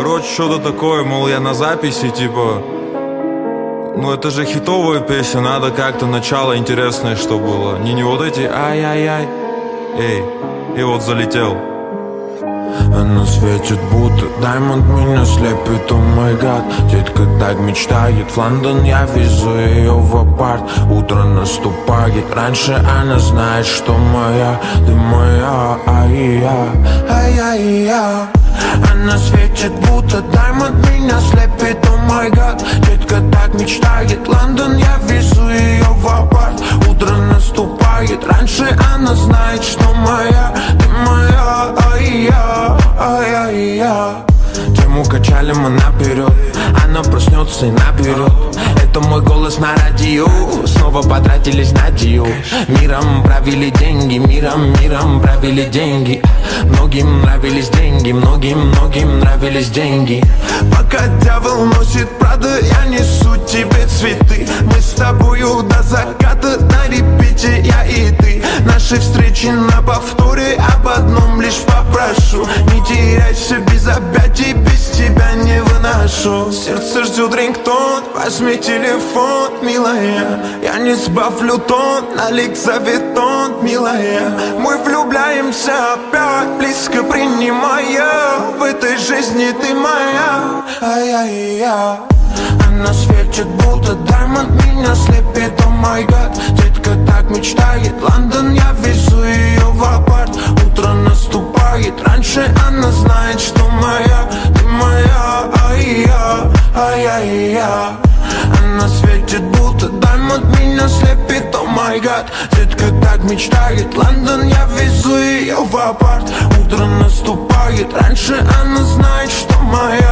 Короче, что-то такое, мол, я на записи, типа. Ну это же хитовая песня, надо как-то начало интересное, что было. Не вот эти ай-яй-яй. Эй, и вот залетел. Она светит, будто даймонд меня слепит, о май гад. Детка так мечтает, в Лондон я везу ее в апарт. Утро наступает, раньше она знает, что моя, ты моя, ай-я, ай-я-я. Она светит, будто даймонд меня слепит, о май гад. Детка так мечтает, Лондон я везу ее в апарт. Утро наступает, раньше она знает, что моя, ты моя, ай-я, ай-я-я. Тему качали мы наперед, она проснется и наберет. Это мой голос на радио, снова потратились на дью. Миром правили деньги, миром правили деньги. Многим нравились деньги, многим нравились деньги. Пока дьявол носит Прада, я несу тебе цветы. Мы с тобою до заката на репите, я и ты. Наши встречи на повторе, об одном лишь попрошу: не теряйся без объятий, без тебя не выношу. Сердце ждет рингтон, возьми телефон, милая. Я не сбавлю тон, на лик завитон, милая. Мы влюбляемся опять, близко принимая. В этой жизни ты моя, ай-яй-я. Она светит, будто даймонд меня слепит, о май гад. Детка так мечтает, Лондон я везу ее в апарт. Утро наступает, раньше она знает, что моя, ты моя, ай-я, ай-яй-я. Она светит, будто даймонд меня слепит, о май гад. Детка так мечтает, Лондон я везу ее в апарт. Утро наступает, раньше она знает, что моя,